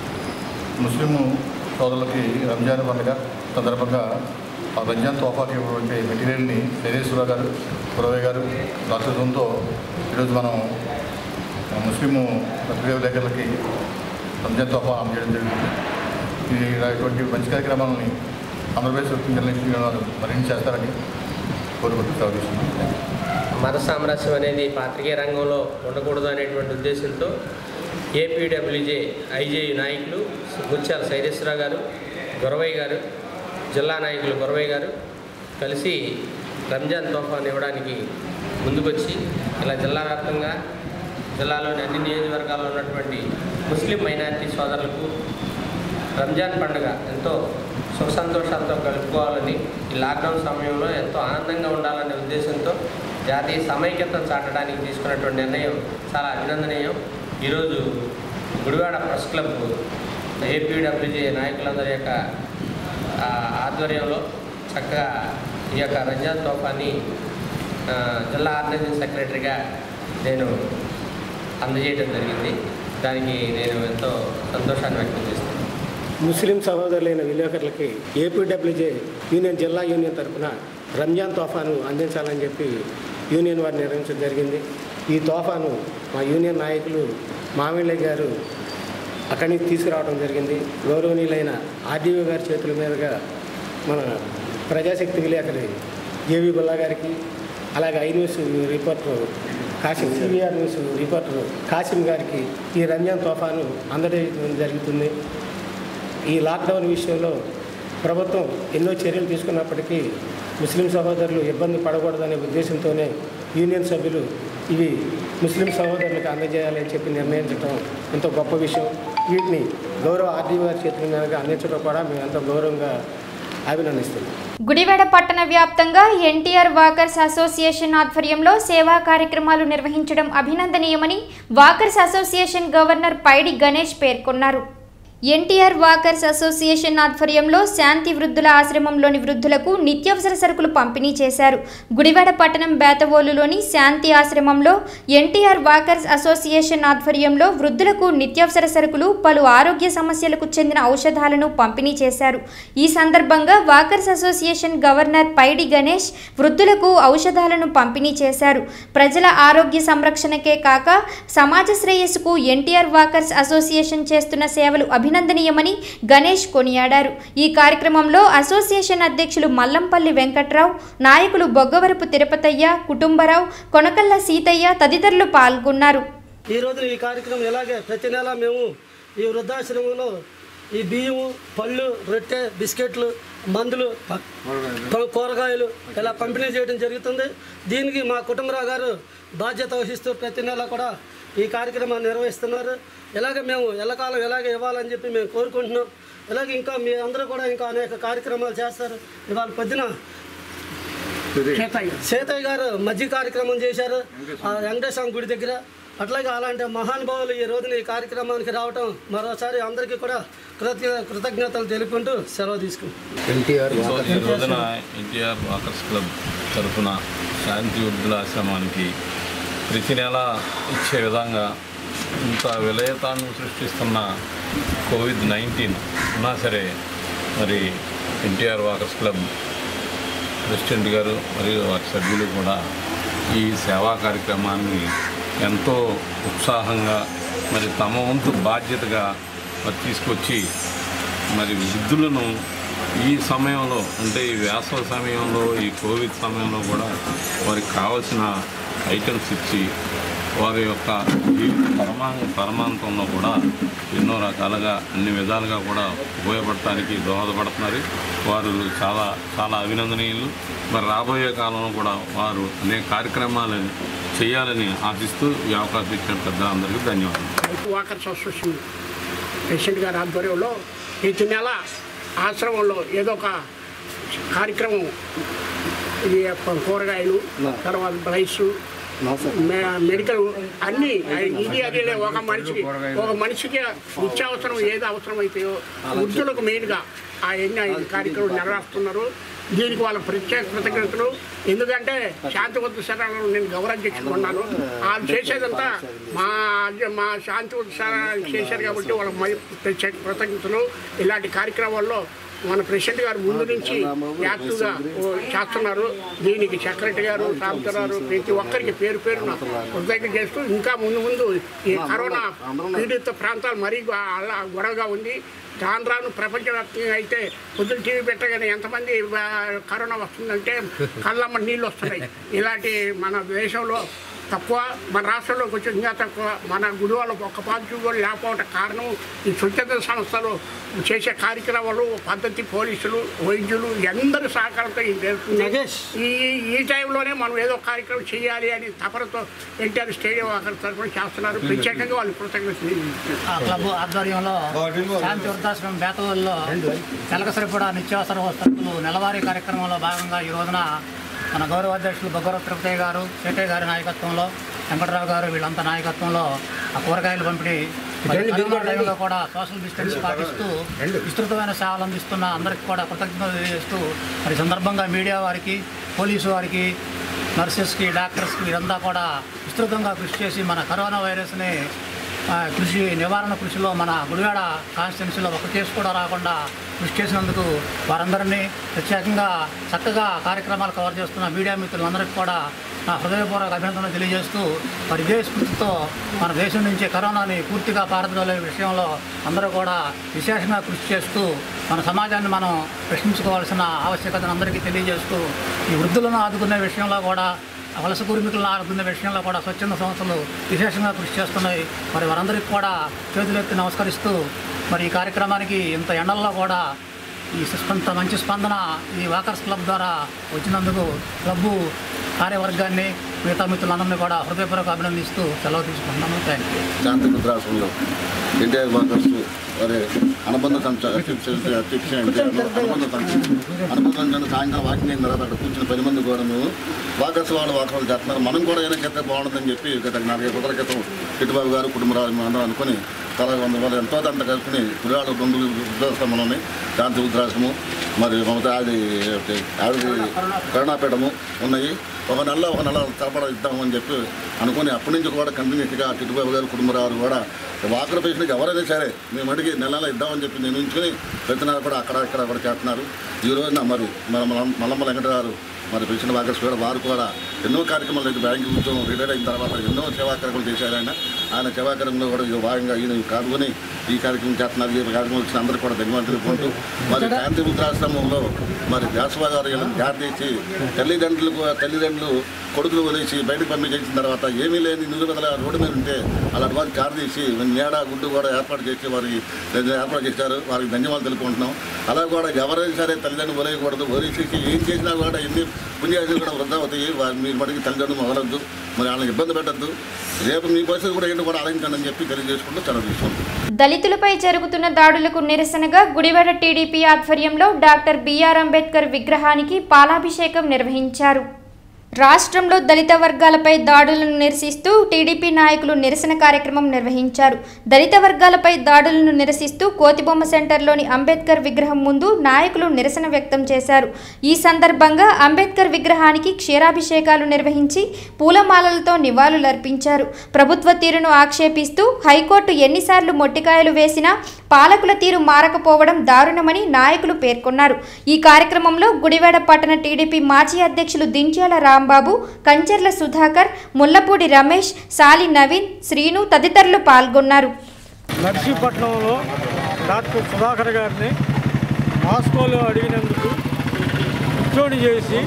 ముస్లిం సోదరులకి రంజాన్ పండుగ సందర్భంగా రంజాన్ తోఫాకి ఇవ్వబడే మెటీరియల్ని శైలేశ్వర గారు, పురవయ్య గారు దాతృత్వంతో ఈరోజు మనం ముస్లిం విలేకరులకి రంజాన్ తోఫా అందజేయడం జరిగింది. ఈ ఇటువంటి మంచి కార్యక్రమాలని ఆంధ్రప్రదేశ్ వర్కింగ్ జర్నలిస్ట్ యూనియన్ వారు మరిన్ని చేస్తారని కోరుకుంటూ సాగుతున్నాం. మత సామరస్యం అనేది పాత్రికేయ రంగంలో ఉండకూడదు అనేటువంటి ఉద్దేశంతో ఏపీడబ్ల్యూజే ఐజేయు నాయకులు ముత్యాల సైదేశ్వర గారు, గురవయ్య గారు, జిల్లా నాయకులు గురవయ్య గారు కలిసి రంజాన్ తోఫాను ఇవ్వడానికి ముందుకొచ్చి ఇలా జిల్లా వ్యాప్తంగా జిల్లాలోని అన్ని నియోజకవర్గాల్లో ఉన్నటువంటి ముస్లిం మైనారిటీ సోదరులకు రంజాన్ పండుగ ఎంతో సుఖ సంతోషాలతో గడుపుకోవాలని, ఈ లాక్డౌన్ సమయంలో ఎంతో ఆనందంగా ఉండాలనే ఉద్దేశంతో జాతీయ సమైక్యతను చాటడానికి తీసుకున్నటువంటి నిర్ణయం చాలా అభినందనీయం. ఈరోజు గుడివాడ ప్రెస్ క్లబ్ ఏపీడబ్ల్యూజే నాయకులందరి యొక్క ఆధ్వర్యంలో చక్కగా ఈ యొక్క రంజాన్ తోఫాని జిల్లా ఆర్గనైజింగ్ సెక్రటరీగా నేను అందజేయడం జరిగింది. దానికి నేను ఎంతో సంతోషాన్ని వ్యక్తం చేస్తున్నాను. ముస్లిం సహోదరులైన విలేకరులకి ఏపీడబ్ల్యూజే యూనియన్ జిల్లా యూనియన్ తరఫున రంజాన్ తోఫాను అందించాలని చెప్పి యూనియన్ వారు నిర్వహించడం జరిగింది. ఈ తోఫాను మా యూనియన్ నాయకులు మామిళ్ళయ్య గారు అక్కడి నుంచి తీసుకురావడం జరిగింది. గౌరవనీయులైన ఆర్డీఓ గారి చేతుల మీదుగా మన ప్రజాశక్తి విలేకరి జేవి బుల్లా గారికి, అలాగే I news reporter Kasim CVR news reporter Kasim గారికి ఈ రంజాన్ తోఫాను అందజేయడం జరుగుతుంది. ఈ లాక్డౌన్ విషయంలో ప్రభుత్వం ఎన్నో చర్యలు తీసుకున్నప్పటికీ ముస్లిం సహోదరులు ఇబ్బంది పడకూడదనే ఉద్దేశంతోనే యూనియన్ సభ్యులు ఇవి ముస్లిం సహోదరులకు అందజేయాలని చెప్పి నిర్ణయించడం ఎంతో గొప్ప విషయం. వీటిని గౌరవ ఆర్డీ వారి చేతుల మీదుగా అందించడం కూడా మేము ఎంతో గౌరవంగా అభినందిస్తున్నాం. గుడివాడ పట్టణ వ్యాప్తంగా ఎన్టీఆర్ వాకర్స్ అసోసియేషన్ ఆధ్వర్యంలో సేవా కార్యక్రమాలు నిర్వహించడం అభినందనీయమని walkers association governor Paidi Ganesh పేర్కొన్నారు. ఎన్టీఆర్ వాకర్స్ అసోసియేషన్ ఆధ్వర్యంలో శాంతి వృద్ధుల ఆశ్రమంలోని వృద్ధులకు నిత్యావసర సరుకులు పంపిణీ చేశారు. గుడివాడ పట్టణం బేతవోలులోని శాంతి ఆశ్రమంలో ఎన్టీఆర్ వాకర్స్ అసోసియేషన్ ఆధ్వర్యంలో వృద్ధులకు నిత్యావసర సరుకులు, పలు ఆరోగ్య సమస్యలకు చెందిన ఔషధాలను పంపిణీ చేశారు. ఈ సందర్భంగా walkers association governor Paidi Ganesh వృద్ధులకు ఔషధాలను పంపిణీ చేశారు. ప్రజల ఆరోగ్య సంరక్షణకే కాక సమాజ శ్రేయస్సుకు ఎన్టీఆర్ వాకర్స్ అసోసియేషన్ చేస్తున్న సేవలు అభినందనీయమని గణేష్ కొనియాడారు. ఈ కార్యక్రమంలో అసోసియేషన్ అధ్యక్షులు మల్లంపల్లి వెంకట్రావు, నాయకులు బొగ్గవరపు తిరుపతయ్య, కుటుంబరావు, కొనకల్ల సీతయ్య తదితరులు పాల్గొన్నారు. ఈ రోజు ఈ కార్యక్రమం ఇలాగే ప్రతి నెల మేము ఈ వృద్ధాశ్రమంలో ఈ బియ్యము, పళ్ళు, రొట్టె, బిస్కెట్లు, మందులు, కూరగాయలు ఇలా పంపిణీ చేయడం జరుగుతుంది. దీనికి మా కుటుంబరావు గారు బాధ్యత వహిస్తూ ప్రతి నెల కూడా ఈ కార్యక్రమాన్ని నిర్వహిస్తున్నారు. ఇలాగే మేము ఎల్లకాలం ఇలాగే ఇవ్వాలని చెప్పి మేము కోరుకుంటున్నాం. ఇలాగే ఇంకా మీ అందరూ కూడా ఇంకా అనేక కార్యక్రమాలు చేస్తారు. ఇవాళ పొద్దున సీతయ్య గారు మధ్య కార్యక్రమం చేశారు ఆ వెంకటేశ్వర గుడి దగ్గర. అట్లాగే అలాంటి మహానుభావులు ఈ రోజున ఈ కార్యక్రమానికి రావటం మరోసారి అందరికీ కూడా కృతజ్ఞ కృతజ్ఞతలు తెలుపుకుంటూ సెలవు తీసుకుంటాం. ఎన్టీఆర్ ఈ రోజున ఎన్టీఆర్ వాకర్స్ క్లబ్ తరఫున శాంతి వృద్ధుల ఆశ్రమానికి ప్రతి నెల ఇచ్చే విధంగా ఇంత విలయతాన్ని సృష్టిస్తున్న కోవిడ్ నైన్టీన్ ఉన్నా సరే మరి ఎన్టీఆర్ వాకర్స్ క్లబ్ ప్రెసిడెంట్ గారు మరియు వారి సభ్యులు కూడా ఈ సేవా కార్యక్రమాన్ని ఎంతో ఉత్సాహంగా మరి తమ వంతు బాధ్యతగా మరి తీసుకొచ్చి మరి వృద్ధులను ఈ సమయంలో అంటే ఈ వేసవ సమయంలో ఈ కోవిడ్ సమయంలో కూడా వారికి కావాల్సిన ఐటమ్స్ ఇచ్చి వారి యొక్క జీవిత పరమా పరమాంతంలో కూడా ఎన్నో రకాలుగా అన్ని విధాలుగా కూడా ఉపయోగపడటానికి దోహదపడుతున్నారు. వారు చాలా చాలా అభినందనీయులు. మరి రాబోయే కాలంలో కూడా వారు అనేక కార్యక్రమాలను చేయాలని ఆశిస్తూ ఈ అవకాశం ఇచ్చిన పెద్దలందరికీ ధన్యవాదాలు. వాకర్స్ అసోసియేషన్ ప్రెసిడెంట్ గారి ఆధ్వర్యంలో ప్రతి నెల ఆశ్రమంలో ఏదో ఒక కార్యక్రమం ఇది కూరగాయలు, తర్వాత రైసు, మెడికల్ అన్నీ ఇది అది ఒక మనిషికి ఒక మనిషికి నిత్యావసరం ఏది అవసరం అవుతాయో వృద్ధులకు మెయిన్గా ఆ ఎన్ని కార్యక్రమం నెరవేరుస్తున్నారు. దీనికి వాళ్ళ ప్రత్యేక కృతజ్ఞతలు. ఎందుకంటే శాంతి వృద్ధ శరణాలను నేను గౌరవించుకున్నాను. వాళ్ళు చేసేదంతా మా మా శాంతి వృద్ధ శరణాలు చేశారు కాబట్టి వాళ్ళ ప్రత్యేక కృతజ్ఞతలు. ఇలాంటి కార్యక్రమాల్లో మన ప్రెసిడెంట్ గారు ముందు నుంచి యాక్టివ్గా చేస్తున్నారు. దీనికి సెక్రటరీ గారు, సాంబరావు ప్రతి ఒక్కరికి పేరు పేరున కృతజ్ఞత చేస్తూ ఇంకా ముందు ముందు ఈ కరోనా పీడిత ప్రాంతాలు మరీ అలా గొడవగా ఉంది. రాను రాను ప్రపంచవ్యాప్తంగా అయితే పొద్దున్న టీవీ పెట్టగానే ఎంతమంది కరోనా వస్తుందంటే కళ్ళమ్మ నీళ్ళు వస్తున్నాయి. ఇలాంటి మన దేశంలో తక్కువ, మన రాష్ట్రంలో కొంచెం ఇంకా తక్కువ. మన గుడివాళ్ళు ఒక్క పాజిటివ్ కూడా లేకపోవడం కారణం ఈ స్వచ్ఛత సంస్థలు చేసే కార్యక్రమాలు, పద్ధతి, పోలీసులు, వైద్యులు అందరూ సహకారంతో ఇది జరుగుతుంది. ఈ ఈ టైంలోనే మనం ఏదో కార్యక్రమం చేయాలి అని తపనతో ఎన్టీఆర్ స్టేడియం అక్కడ తరఫున చేస్తున్నారు. ప్రత్యేకంగా వాళ్ళు కృతజ్ఞతలు. క్లబ్ ఆధ్వర్యంలో శాంతి వృద్ధాశ్రమం బేతవోలులో నెలకు సరిపడా నిత్యావసర వస్తువులు నెలవారీ కార్యక్రమంలో భాగంగా ఈ రోజున మన గౌరవ అధ్యక్షులు బొగ్గవరపు తిరుపతయ్య గారు, సీతయ్య గారి నాయకత్వంలో, వెంకటరావు గారు వీళ్ళంతా నాయకత్వంలో ఆ కూరగాయలు పంపిణీ, కరోనా టైంలో కూడా సోషల్ డిస్టెన్స్ పాటిస్తూ విస్తృతమైన సేవలు అందిస్తున్న అందరికీ కూడా కృతజ్ఞతలు తెలియజేస్తూ మరి సందర్భంగా మీడియా వారికి, పోలీసు వారికి, నర్సెస్కి, డాక్టర్స్కి వీరంతా కూడా విస్తృతంగా కృషి చేసి మన కరోనా వైరస్ని కృషి నివారణ కృషిలో మన గుడివాడ కాన్స్టిట్యున్సీలో ఒక కేసు కూడా రాకుండా కృషి చేసినందుకు వారందరినీ ప్రత్యేకంగా చక్కగా కార్యక్రమాలు కవర్ చేస్తున్న మీడియా మిత్రులందరికీ కూడా నా హృదయపూర్వక అభినందనలు తెలియజేస్తూ మరి ఇదే స్ఫూర్తితో మన దేశం నుంచి కరోనాని పూర్తిగా పారద్రోలే విషయంలో అందరూ కూడా విశేషంగా కృషి చేస్తూ మన సమాజాన్ని మనం ప్రశ్నించుకోవాల్సిన ఆవశ్యకతను అందరికీ తెలియజేస్తూ ఈ వృద్ధులను ఆదుకునే విషయంలో కూడా వలస కార్మికులను ఆదుకునే విషయంలో కూడా స్వచ్ఛంద సంస్థలు విశేషంగా కృషి చేస్తున్నాయి. మరి వారందరికీ కూడా చేతులెత్తి నమస్కరిస్తూ మరి ఈ కార్యక్రమానికి ఇంత ఎండల్లో కూడా ఈ ఇంత మంచి స్పందన ఈ వాకర్స్ క్లబ్ ద్వారా వచ్చినందుకు క్లబ్బు కార్యవర్గాన్ని మిగతా మిత్రులందరినీ కూడా హృదయపూర్వక అభినందిస్తూ సెలవు తీసుకుంటున్నాను. Thank you. శాంతి రుద్రాశ్రమంలో ఎన్టీఆర్ వాకర్స్ అదే అనుబంధ సంస్థ అనుబంధ సంస్థ అనుబంధం సాయంకాలం వాకింగ్ అయిన తర్వాత అక్కడ కూర్చుని పది మంది కూడా మేము వాకర్స్ వాళ్ళు వాకర్లు చేస్తున్నారు, మనం కూడా ఏదైనా చెప్తే బాగుంటుందని చెప్పి గత నాలుగైదు రోజుల క్రితం చిట్టుబాబు గారు కుటుంబరాలు మేము అందరం అనుకుని తల వంద వాళ్ళు ఎంతో అంత కలుసుకుని కుర్రాడు రెండు వృద్ధాశ్రమంలోని శాంతి వృద్ధాశ్రమం మరి మమత అది ఆవిడ కరుణాపీఠము ఉన్నాయి. ఒక నెల ఒక నెల తలపడ ఇద్దామని చెప్పి అనుకుని అప్పటి నుంచి కూడా కంటిన్యూస్గా చిట్టుబాబు గారు కుటుంబరాలు కూడా వాకర్ పేషెంట్కి ఎవరైనా సరే మేము అడిగి నెల నెల ఇద్దామని చెప్పి నేను ఉంచుకొని ప్రతి నెల కూడా అక్కడ ఇక్కడ కూడా చేస్తున్నారు. ఈ రోజున మరి మన మల్లమ్మ వెంకట గారు మరి పెన్షన్ వాకర్స్ కూడా వారు కూడా ఎన్నో కార్యక్రమాలు అయితే బ్యాంకు ఉద్యోగం రిటైర్ అయిన తర్వాత ఎన్నో సేవా కార్యక్రమాలు చేశారు. ఆయన ఆయన సేవా కార్యక్రమంలో కూడా భాగంగా ఈయన కాదుకొని ఈ కార్యక్రమం చేస్తున్నారు. ఈ కార్యక్రమం వచ్చిన అందరికీ కూడా ధన్యవాదాలు తెలుపుకుంటూ మరి శాంతి వృద్ధాశ్రమంలో మరి వ్యాసవా గారు జాతి ఇచ్చి తల్లిదండ్రులకు తల్లిదండ్రులు కొడుకులు వదిలేసి బయటకు పంపించేసిన తర్వాత ఏమీ లేని నిలువెదల రోడ్డు మీద ఉంటే అలాంటి వారికి కారు తీసి నేడ గుడ్డు కూడా ఏర్పాటు చేసి వారికి ఏర్పాటు చేశారు. వారికి ధన్యవాదాలు తెలుపుకుంటున్నాం. అలా కూడా ఎవరైనా సరే తల్లిదండ్రులు వదిలేయకూడదు, వదిలేసి ఏం చేసినా కూడా ఎన్ని పుణ్యాలు కూడా వృధా అవుతాయి. వారి మీరు మటుకు తల్లిదండ్రులు మొదలద్దు, మరి వాళ్ళని ఇబ్బంది పెట్టద్దు, రేపు మీ పరిస్థితి కూడా ఏంటో కూడా ఆలోచించండి అని చెప్పి తెలియజేసుకుంటూ చాలా తీసుకుంటాం. దళితులపై జరుగుతున్న దాడులకు నిరసనగా గుడివాడ టీడీపీ ఆధ్వర్యంలో డాక్టర్ బిఆర్ అంబేద్కర్ విగ్రహానికి పాలాభిషేకం నిర్వహించారు. రాష్ట్రంలో దళిత వర్గాలపై దాడులను నిరసిస్తూ టీడీపీ నాయకులు నిరసన కార్యక్రమం నిర్వహించారు. దళిత వర్గాలపై దాడులను నిరసిస్తూ కోతిబొమ్మ సెంటర్లోని అంబేద్కర్ విగ్రహం ముందు నాయకులు నిరసన వ్యక్తం చేశారు. ఈ సందర్భంగా అంబేద్కర్ విగ్రహానికి క్షీరాభిషేకాలు నిర్వహించి పూలమాలలతో నివాళులర్పించారు. ప్రభుత్వ తీరును ఆక్షేపిస్తూ హైకోర్టు ఎన్నిసార్లు మొట్టికాయలు వేసినా పాలకుల తీరు మారకపోవడం దారుణమని నాయకులు పేర్కొన్నారు. ఈ కార్యక్రమంలో గుడివాడ పట్టణ టీడీపీ మాజీ అధ్యక్షులు దించాల రాంబాబు, కంచర్ల సుధాకర్, ముల్లపూడి రమేష్, సాలి నవీన్, శ్రీను తదితరులు పాల్గొన్నారు. నర్సీపట్నంలో డాక్టర్ సుధాకర్ గారిని మాస్కోలో అడిగినందుకు కూర్చొని చేసి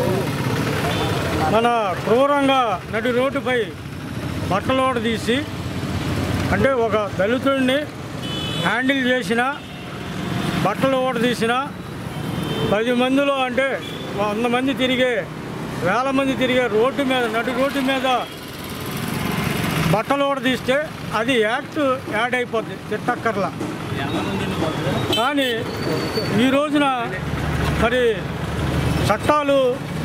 మన క్రూరంగా నడి రోడ్డుపై బట్టలోడ తీసి అంటే ఒక దళితుడిని హ్యాండిల్ చేసిన బట్టలు ఓడ తీసిన పది మందిలో అంటే వంద మంది తిరిగే వేల మంది తిరిగే రోడ్డు మీద నడి రోడ్డు మీద బట్టలు ఓడ తీస్తే అది యాక్ట్ యాడ్ అయిపోద్ది, తిట్టక్కర్లా. కానీ ఈ రోజున మరి చట్టాలు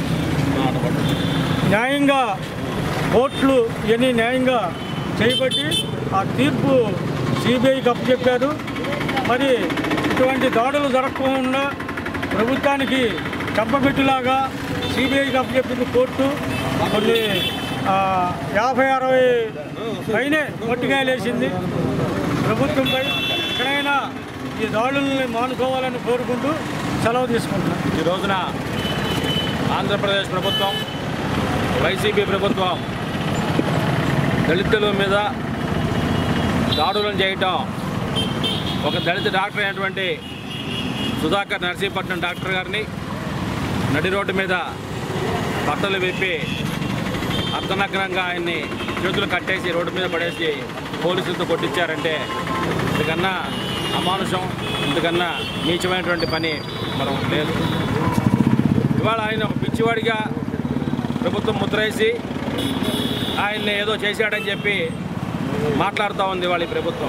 న్యాయంగా కోర్టులు ఇవన్నీ న్యాయంగా చేయబట్టి ఆ తీర్పు సిబిఐకి అప్పచెప్పారు. మరి ఇటువంటి దాడులు జరగకుండా ప్రభుత్వానికి చెంపబెట్టులాగా సిబిఐకి అప్పచెప్పింది కోర్టు. కొన్ని యాభై అరవై పైనే మొట్టికాయలు వేసింది ప్రభుత్వంపై. ఎక్కడైనా ఈ దాడుల్ని మానుకోవాలని కోరుకుంటూ సెలవు తీసుకుంటున్నాం. ఈ రోజున ఆంధ్రప్రదేశ్ ప్రభుత్వం, వైసీపీ ప్రభుత్వం దళితుల మీద దాడులను చేయటం, ఒక దళిత డాక్టర్ అయినటువంటి సుధాకర్ నర్సీపట్నం డాక్టర్ గారిని నడి రోడ్డు మీద బట్టలు విప్పి అర్ధనగ్నంగా ఆయన్ని చేతులు కట్టేసి రోడ్డు మీద పడేసి పోలీసులతో కొట్టించారంటే ఇంతకన్నా అమానుషం, ఇంతకన్నా నీచమైనటువంటి పని మనం లేదు. ఇవాళ ఆయన ఒక పిచ్చివాడిగా ప్రభుత్వం ముద్రేసి ఆయన్ని ఏదో చేశాడని చెప్పి మాట్లాడుతూ ఉంది వాళ్ళ ప్రభుత్వం.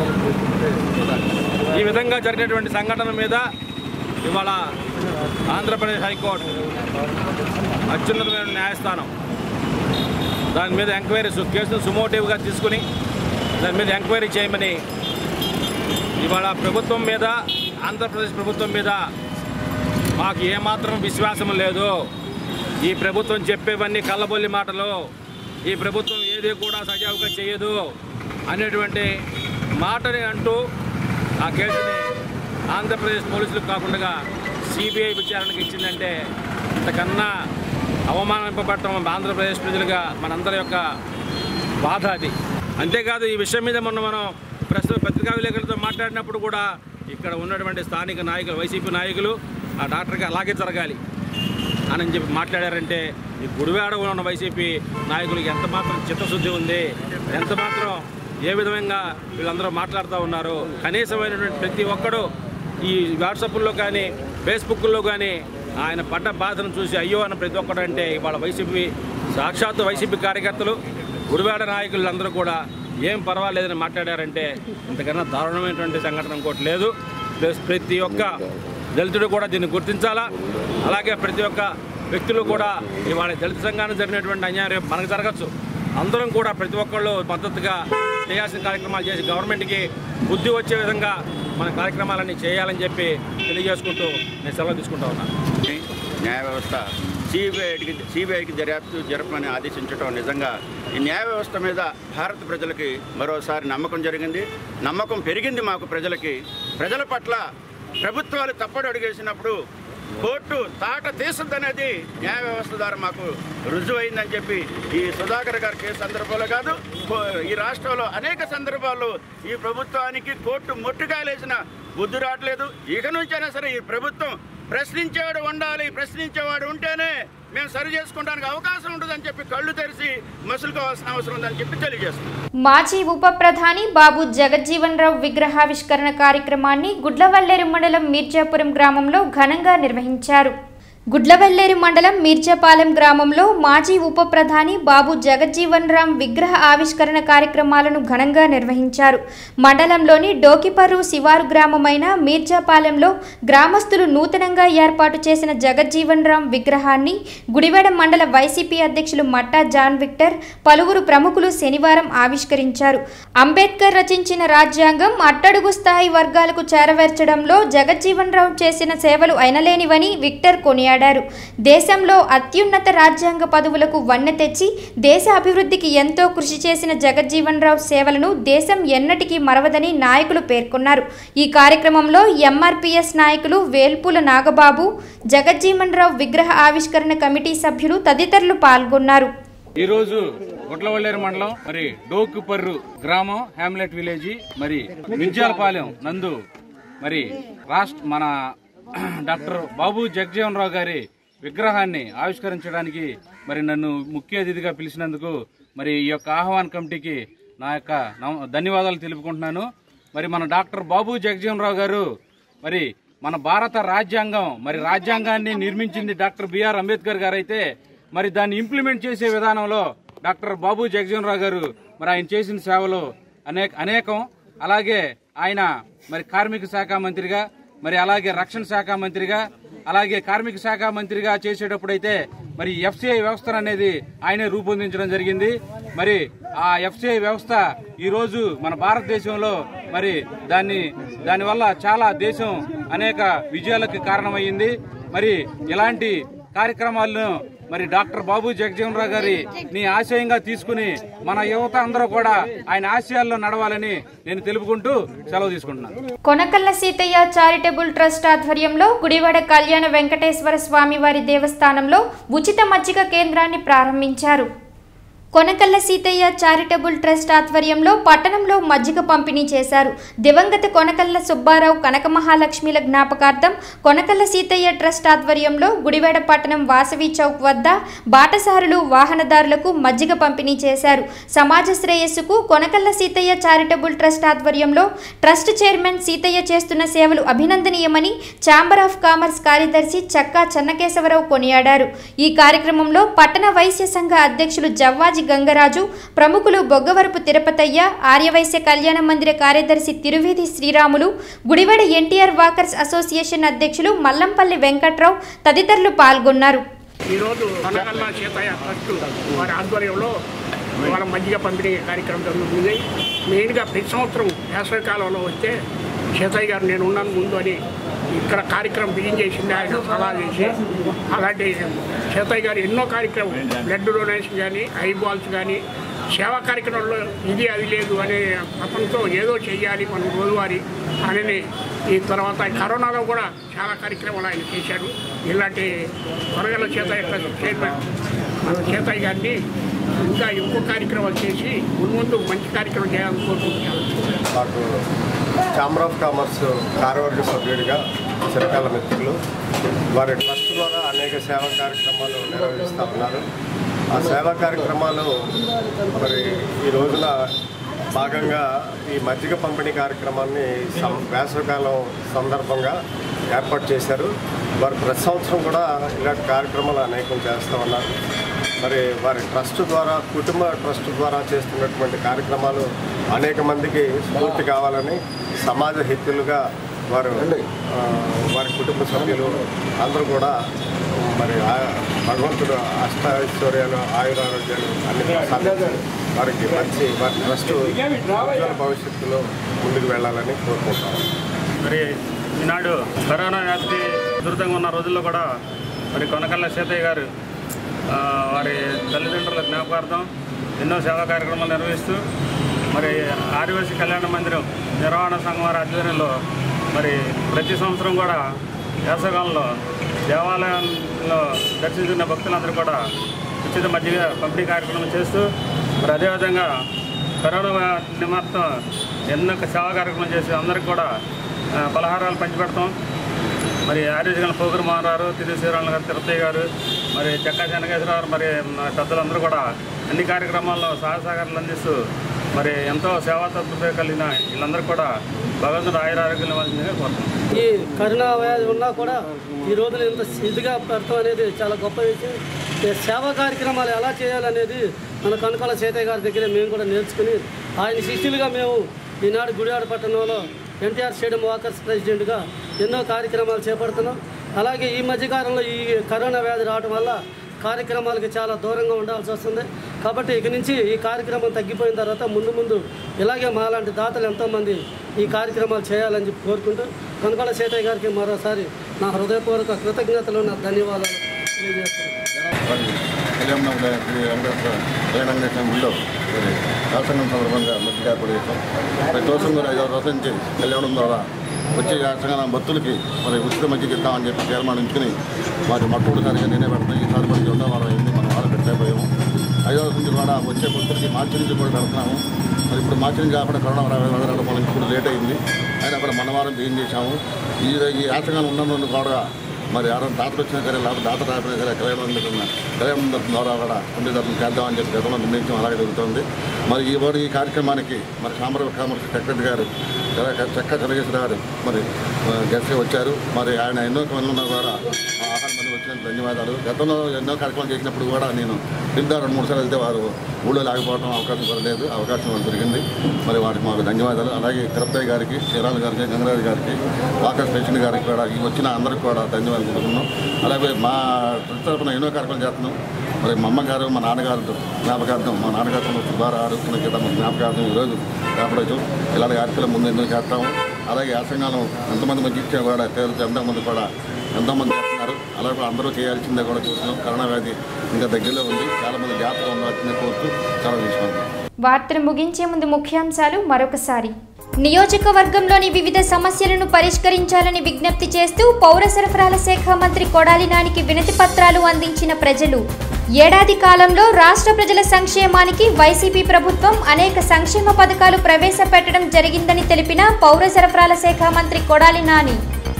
ఈ విధంగా జరిగినటువంటి సంఘటన మీద ఇవాళ ఆంధ్రప్రదేశ్ హైకోర్టు అత్యున్నతమైన న్యాయస్థానం దాని మీద ఎంక్వైరీ కేసును సుమోటివ్గా తీసుకుని దాని మీద ఎంక్వైరీ చేయమని ఇవాళ ప్రభుత్వం మీద, ఆంధ్రప్రదేశ్ ప్రభుత్వం మీద మాకు ఏమాత్రం విశ్వాసం లేదు. ఈ ప్రభుత్వం చెప్పేవన్నీ కళ్ళబొల్లి మాటలు, ఈ ప్రభుత్వం ఏది కూడా సజావుగా చేయదు అనేటువంటి మాటని అంటూ ఆ కేసుని ఆంధ్రప్రదేశ్ పోలీసులకు కాకుండా సిబిఐ విచారణకు ఇచ్చిందంటే ఇంతకన్నా అవమానింపబడటం ఆంధ్రప్రదేశ్ ప్రజలుగా మనందరి యొక్క బాధ అది. అంతేకాదు ఈ విషయం మీద మొన్న మనం ప్రస్తుత పత్రికా విలేకరులతో మాట్లాడినప్పుడు కూడా ఇక్కడ ఉన్నటువంటి స్థానిక నాయకులు, వైసీపీ నాయకులు ఆ డాక్టర్కి అలాగే జరగాలి అని చెప్పి మాట్లాడారంటే ఈ గుడివాడలో ఉన్న వైసీపీ నాయకులకి ఎంత మాత్రం చిత్తశుద్ధి ఉంది, ఎంత మాత్రం ఏ విధంగా వీళ్ళందరూ మాట్లాడుతూ ఉన్నారు. కనీసమైనటువంటి ప్రతి ఒక్కడు ఈ వాట్సాప్లో కానీ ఫేస్బుక్లో కానీ ఆయన పడ్డ బాధను చూసి అయ్యో అన్న ప్రతి ఒక్కడు అంటే ఇవాళ వైసీపీ సాక్షాత్తు వైసీపీ కార్యకర్తలు గుడివాడ నాయకులందరూ కూడా ఏం పర్వాలేదని మాట్లాడారంటే ఇంతకన్నా దారుణమైనటువంటి సంఘటన ఇంకోటి లేదు. ప్లస్ ప్రతి ఒక్క దళితుడు కూడా దీన్ని గుర్తించాలా. అలాగే ప్రతి ఒక్క వ్యక్తులు కూడా ఇవాళ దళిత సంఘానికి జరిగినటువంటి అన్యాయం రేపు మనకు జరగచ్చు. అందరం కూడా ప్రతి ఒక్కళ్ళు మద్దతుగా చేయాల్సిన కార్యక్రమాలు చేసి గవర్నమెంట్కి బుద్ధి వచ్చే విధంగా మన కార్యక్రమాలన్నీ చేయాలని చెప్పి తెలియజేసుకుంటూ నేను సెలవు తీసుకుంటా ఉన్నాను. న్యాయ వ్యవస్థ సిబిఐకి సిబిఐకి దర్యాప్తు జరపమని ఆదేశించడం నిజంగా ఈ న్యాయ వ్యవస్థ మీద భారత ప్రజలకి మరోసారి నమ్మకం జరిగింది, నమ్మకం పెరిగింది. మాకు ప్రజలకి ప్రజల పట్ల ప్రభుత్వాలు తప్పడు అడుగేసినప్పుడు కోర్టు తాట తీస్తుందనేది న్యాయ వ్యవస్థ ద్వారా మాకు రుజువు అయిందని చెప్పి ఈ సుధాకర్ గారి కేసు సందర్భంలో కాదు, ఈ రాష్ట్రంలో అనేక సందర్భాల్లో ఈ ప్రభుత్వానికి కోర్టు మొట్టుకాయలేసిన బుద్ధి రావట్లేదు. ఇక నుంచైనా సరే ఈ ప్రభుత్వం ప్రశ్నించేవాడు ఉండాలి, ప్రశ్నించేవాడు ఉంటేనే మేము సరి చేసుకోవడానికి అవకాశం ఉంటుందని చెప్పి కళ్ళు తెరిచి మసులుకోవాల్సిన అవసరం ఉందని చెప్పి తెలియజేస్తున్నాం. మాజీ ఉప ప్రధాని బాబు జగజ్జీవన్ రావు విగ్రహావిష్కరణ కార్యక్రమాన్ని గుడ్లవల్లేరు మండలం మీర్జాపురం గ్రామంలో ఘనంగా నిర్వహించారు. గుడ్లవల్లేరు మండలం మీర్జాపాలెం గ్రామంలో మాజీ ఉప ప్రధాని బాబు జగజ్జీవన్ రామ్ విగ్రహ ఆవిష్కరణ కార్యక్రమాలను ఘనంగా నిర్వహించారు. మండలంలోని డోకిపర్రు శివారు గ్రామమైన మీర్జాపాలెంలో గ్రామస్తులు నూతనంగా ఏర్పాటు చేసిన జగజ్జీవన్ రామ్ విగ్రహాన్ని గుడివాడ మండల వైసీపీ అధ్యక్షులు మట్టా జాన్ విక్టర్, పలువురు ప్రముఖులు శనివారం ఆవిష్కరించారు. అంబేద్కర్ రచించిన రాజ్యాంగం అట్టడుగు స్థాయి వర్గాలకు చేరవేర్చడంలో జగజ్జీవన్ రామ్ చేసిన సేవలు అయినలేనివని విక్టర్ కొనియాడారు. దేశంలో అత్యున్నత రాజ్యాంగ పదవులకు వన్నె తెచ్చి దేశ అభివృద్ధికి ఎంతో కృషి చేసిన జగజ్జీవన్ రావు సేవలను దేశం ఎన్నటికీ మరవదని నాయకులు పేర్కొన్నారు. ఈ కార్యక్రమంలో ఎంఆర్పీఎస్ నాయకులు వేల్పుల నాగబాబు, జగజ్జీవన్ రావు విగ్రహ ఆవిష్కరణ కమిటీ సభ్యులు తదితరులు పాల్గొన్నారు. ఈరోజు గుట్లవల్లేరు మండలం మరి డోకుపర్రు గ్రామం హ్యామ్లెట్ విలేజ్ మరి మిర్జాలపాలెం నందు మరి రాష్ట్ర మన డాక్టర్ బాబు జగజ్జీవన్ రావు గారి విగ్రహాన్ని ఆవిష్కరించడానికి మరి నన్ను ముఖ్య అతిథిగా పిలిచినందుకు మరి ఈ యొక్క ఆహ్వాన కమిటీకి నా యొక్క ధన్యవాదాలు తెలుపుకుంటున్నాను. మరి మన డాక్టర్ బాబు జగజ్జీవన్ రావు గారు మరి మన భారత రాజ్యాంగం మరి రాజ్యాంగాన్ని నిర్మించింది డాక్టర్ బిఆర్ అంబేద్కర్ గారు అయితే మరి దాన్ని ఇంప్లిమెంట్ చేసే విధానంలో డాక్టర్ బాబు జగజ్జీవన్ రావు గారు మరి ఆయన చేసిన సేవలు అనేక అనేకం అలాగే ఆయన మరి కార్మిక శాఖ మంత్రిగా మరి అలాగే రక్షణ శాఖ మంత్రిగా అలాగే కార్మిక శాఖ మంత్రిగా చేసేటప్పుడైతే మరి ఎఫ్సిఐ వ్యవస్థ అనేది ఆయనే రూపొందించడం జరిగింది. మరి ఆ ఎఫ్సిఐ వ్యవస్థ ఈ రోజు మన భారతదేశంలో మరి దాన్ని దానివల్ల చాలా దేశం అనేక విజయాలకు కారణమైంది. మరి ఇలాంటి కార్యక్రమాలను మరి డాక్టర్ బాబు జగజ్జీవన్ రావు గారి నీ ఆశయంగా తీసుకుని మన యువత అందరూ కూడా ఆయన ఆశయాల్లో నడవాలని నేను తెలుపుకుంటూ సెలవు తీసుకుంటున్నాను. కొనకళ్ళ సీతయ్య చారిటబుల్ ట్రస్ట్ ఆధ్వర్యంలో గుడివాడ కళ్యాణ వెంకటేశ్వర స్వామి వారి దేవస్థానంలో ఉచిత మజ్జిగ కేంద్రాన్ని ప్రారంభించారు. కొనకళ్ళ సీతయ్య చారిటబుల్ ట్రస్ట్ ఆధ్వర్యంలో పట్టణంలో మజ్జిగ పంపిణీ చేశారు. దివంగత కొనకళ్ళ సుబ్బారావు కనక మహాలక్ష్మిల జ్ఞాపకార్థం కొనకళ్ళ సీతయ్య ట్రస్ట్ ఆధ్వర్యంలో గుడివాడ పట్టణం వాసవి చౌక్ వద్ద బాటసారులు వాహనదారులకు మజ్జిగ పంపిణీ చేశారు. సమాజ శ్రేయస్సుకు కొనకళ్ళ సీతయ్య చారిటబుల్ ట్రస్ట్ ఆధ్వర్యంలో ట్రస్ట్ చైర్మన్ సీతయ్య చేస్తున్న సేవలు అభినందనీయమని ఛాంబర్ ఆఫ్ కామర్స్ కార్యదర్శి చక్కా చెన్నకేశవరావు కొనియాడారు. ఈ కార్యక్రమంలో పట్టణ వైశ్య సంఘ అధ్యక్షులు జవ్వాజి గంగరాజు, ప్రముఖులు బొగ్గవరపు తిరుపతయ్య, ఆర్యవైశ్య కళ్యాణ మందిర కార్యదర్శి Tiruveedhi Sriramulu, Gudivada NTR walkers association అధ్యక్షులు మల్లంపల్లి వెంకట్రావు తదితరులు పాల్గొన్నారు. ఈరోజు కొనకళ్ళ సీతయ్య ట్రస్ట్ వారి ఆధ్వర్యంలో వాళ్ళ మజ్జిగ పంపిణీ కార్యక్రమం జరుగుతుంది. మెయిన్గా ప్రతి సంవత్సరం వేసవి కాలంలో వస్తే సీతయ్య గారు నేను ఉన్నాను ముందు అని ఇక్కడ కార్యక్రమం బిగిన్ చేసింది, ఆయన సలహా చేసి. అలాంటి సీతయ్య గారు ఎన్నో కార్యక్రమం బ్లడ్ డొనేషన్ కానీ ఐ బాల్స్ కానీ సేవా కార్యక్రమంలో ఇది అది లేదు అనే అతనితో ఏదో చెయ్యాలి మనం రోజువారీ అని. ఈ తర్వాత కరోనాలో కూడా చాలా కార్యక్రమాలు ఆయన చేశారు. ఇలాంటి కొనకళ్ళ సీతయ్య ట్రస్ట్ చైర్మన్ మన సీతయ్య గారిని ఇంకా ఎక్కువ కార్యక్రమాలు చేసి ముందు మంచి కార్యక్రమం చేయాలని కోరుకుంటున్నాను. ఛాంబర్ ఆఫ్ కామర్స్ కార్యవర్గ సభ్యుడిగా చిరకాల మిత్రులు వారి ట్రస్ట్ ద్వారా అనేక సేవా కార్యక్రమాలు నిర్వహిస్తూ ఉన్నారు. ఆ సేవా కార్యక్రమాలు మరి ఈ రోజున భాగంగా ఈ మజ్జిగ పంపిణీ కార్యక్రమాన్ని సం వేసవికాలం సందర్భంగా ఏర్పాటు చేశారు. వారు ప్రతి సంవత్సరం కూడా ఇలాంటి కార్యక్రమాలు అనేకం చేస్తూ ఉన్నారు. మరి వారి ట్రస్ట్ ద్వారా కుటుంబ ట్రస్ట్ ద్వారా చేస్తున్నటువంటి కార్యక్రమాలు అనేక మందికి స్ఫూర్తి కావాలని సమాజ హితులుగా వారు వారి కుటుంబ సభ్యులు అందరూ కూడా మరి భగవంతుడు అష్టైశ్వర్యాలు ఆయురారోగ్యాలు అన్ని సాధించాలి, వారికి మంచి వారి ట్రస్ట్ ఉజ్వల భవిష్యత్తులో ముందుకు వెళ్ళాలని కోరుకుంటాము. మరి ఈనాడు కరోనా వ్యాప్తి ఉధృతంగా ఉన్న రోజుల్లో కూడా మరి కొనకళ్ళ సీతయ్య గారు వారి తల్లిదండ్రుల జ్ఞాపకార్థం ఎన్నో సేవా కార్యక్రమాలు నిర్వహిస్తూ మరి ఆదివాసీ కళ్యాణ మందిరం నిర్వహణ సంఘం వారి ఆధ్వర్యంలో మరి ప్రతి సంవత్సరం కూడా వేసవికాలంలో దేవాలయంలో దర్శించుకున్న భక్తులందరూ కూడా ఉచిత మజ్జిగ పంపిణీ కార్యక్రమం చేస్తూ మరి అదేవిధంగా కరోనా నిమిత్తం ఎన్నో సేవా కార్యక్రమం చేసి అందరికీ కూడా పలహారాలు పంచిపెడతాం. మరి ఆరోగ్య పోగురు మోహనరావు, తిరుగు శ్రీరాములు గారు, తిరుపతి గారు, మరి చెక్కా చెన్నకేశ్వరరావు, మరి పెద్దలందరూ కూడా అన్ని కార్యక్రమాల్లో సహాయ సహకారాలు అందిస్తూ మరి ఎంతో సేవా తత్పరత కలిగిన వీళ్ళందరూ కూడా భగవంతుడు ఆయుర ఆరోగ్యం ఇవ్వాల్సిందిగా కోరుతున్నాం. ఈ కరోనా వ్యాధి ఉన్నా కూడా ఈ రోజున ఇంత ఇదిగా పెడతాం అనేది చాలా గొప్ప విషయం. సేవా కార్యక్రమాలు ఎలా చేయాలనేది మన కనకాల సీతయ్య గారి దగ్గర మేము కూడా నేర్చుకుని ఆయన శిష్యులుగా మేము ఈనాడు గుడివాడ పట్టణంలో ఎన్టీఆర్ స్టేడియం వాకర్స్ ప్రెసిడెంట్గా ఎన్నో కార్యక్రమాలు చేపడుతున్నాం. అలాగే ఈ మధ్యకాలంలో ఈ కరోనా వ్యాధి రావడం వల్ల కార్యక్రమాలకి చాలా దూరంగా ఉండాల్సి వస్తుంది. కాబట్టి ఇక నుంచి ఈ కార్యక్రమం తగ్గిపోయిన తర్వాత ముందు ముందు ఇలాగే మాలాంటి దాతలు ఎంతోమంది ఈ కార్యక్రమాలు చేయాలని చెప్పి కోరుకుంటూ కనకాల సీతయ్య గారికి మరోసారి నా హృదయపూర్వక కృతజ్ఞతలు, నా ధన్యవాదాలు తెలియజేస్తాను. కళ్యాణంలో మరి వ్యాసంగం సందర్భంగా మధ్య ఏర్పాటు చేస్తాం. ప్రతి రోజు కూడా ఐదు రోజుల నుంచి కళ్యాణం ద్వారా వచ్చే వ్యాసంగం భక్తులకి మరి ఉచిత మధ్యకి ఇస్తామని చెప్పి తీర్మానించుకుని మరి మొట్టమొదటిసారిగా నేనే పెడతాను. ఈసారి మనకి రెండో వారం అయింది, మనం వారం పెట్టలేకపోయాము. ఐదో నుంచి కూడా వచ్చే భక్తులకి మార్చి నుంచి కూడా పెడుతున్నాము. మరి ఇప్పుడు మార్చి నుంచి కాకుండా కరోనా రావడం వల్ల ఇప్పుడు లేట్ అయింది, అయినా కూడా మన వారం బిగిన్ చేశాము. ఈ ఈ వ్యాసంగం ఉన్నందుకు కూడా మరి ఎవరైనా దాతలు వచ్చినా సరే లేకపోతే దాత రాకపోయినా సరే కళ్యాణం కళ్యాణం ద్వారా కూడా ఉండే దర్శనం చేద్దామని చెప్పి గతంలో నిర్ణయించడం అలాగే జరుగుతుంది. మరి ఈ వారు ఈ కార్యక్రమానికి మరి సాంబర కామర్స్ సెక్రటరీ గారు చెక్క చెన్నకేశ్వర గారు మరి గెస్ట్గా వచ్చారు. మరి ఆయన ఎన్నో మంది ఉన్నారు కూడా ఆహార మంది వచ్చిన ధన్యవాదాలు. గతంలో ఎన్నో కార్యక్రమాలు చేసినప్పుడు కూడా నేను తింటా రెండు మూడు సార్లు వెళ్తే వారు ఊళ్ళో లాగిపోవడం అవకాశం పడలేదు, అవకాశం వాళ్ళు దొరికింది. మరి వారికి మాకు ధన్యవాదాలు. అలాగే తిరుపతి గారికి, శ్రీరాములు గారికి, గంగరాజు గారికి, వాకర్ ప్రెసిడెంట్ గారికి కూడా ఈ వచ్చిన అందరికీ కూడా ధన్యవాదాలు చెప్తున్నాం. అలాగే మా తరఫున ఎన్నో కార్యక్రమాలు చేస్తున్నాం. మరి మా అమ్మగారు, మా నాన్నగారు జ్ఞాపకార్థం, మా నాన్నగారు సుమారు ఆరోగ్యం గీత మా జ్ఞాపకార్థం ఈరోజు జ్ఞాపకం ఇలాంటి కార్యక్రమం ముందు ఎందుకు చేస్తాము. అలాగే యాసంగానం ఎంతమంది మంది ఇచ్చా కూడా తేలితే ఎంతమంది కూడా ఎంతోమంది చేస్తున్నారు. అలాగే అందరూ చేయాల్సిందే కూడా చూస్తున్నాం. కరోనా వ్యాధి ఇంకా దగ్గరలో ఉంది, చాలామంది జాగ్రత్తగా ఉండాల్సిందే కోరుతూ చాలా తీసుకుంటున్నాం. వార్తలు ముగించే ముందు ముఖ్యాంశాలు మరొకసారి. నియోజకవర్గంలోని వివిధ సమస్యలను పరిష్కరించాలని విజ్ఞప్తి చేస్తూ పౌర సరఫరాల శాఖ మంత్రి కొడాలి నానికి వినతి పత్రాలు అందించిన ప్రజలు. ఏడాది కాలంలో రాష్ట్ర ప్రజల సంక్షేమానికి వైసీపీ ప్రభుత్వం అనేక సంక్షేమ పథకాలు ప్రవేశపెట్టడం జరిగిందని తెలిపిన పౌర సరఫరాల శాఖ మంత్రి కొడాలి నాని.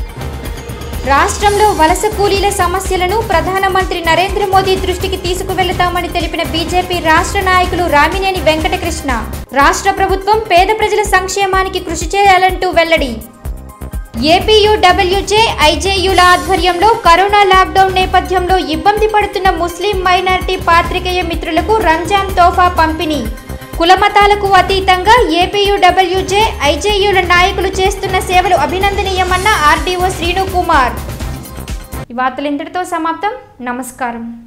రాష్ట్రంలో వలస కూలీల సమస్యలను ప్రధానమంత్రి నరేంద్ర మోదీ దృష్టికి తీసుకువెళతామని తెలిపిన బీజేపీ రాష్ట్ర నాయకులు రామినేని వెంకటకృష్ణ. రాష్ట్ర ప్రభుత్వం పేద ప్రజల సంక్షేమానికి కృషి చేయాలంటూ వెల్లడి. ఏపీయూడబ్ల్యూజే ఐజేయూల ఆధ్వర్యంలో కరోనా లాక్డౌన్ నేపథ్యంలో ఇబ్బంది పడుతున్న ముస్లిం మైనారిటీ పాత్రికేయ మిత్రులకు రంజాన్ తోఫా పంపిణీ. కులమతాలకు అతీతంగా ఏపీయూడబ్ల్యూజే ఐజేయూల నాయకులు చేస్తున్న సేవలు అభినందనీయమన్న ఆర్డీఓ శ్రీను కుమార్. ఈ వార్తలు ఇంతటితో సమాప్తం. నమస్కారం.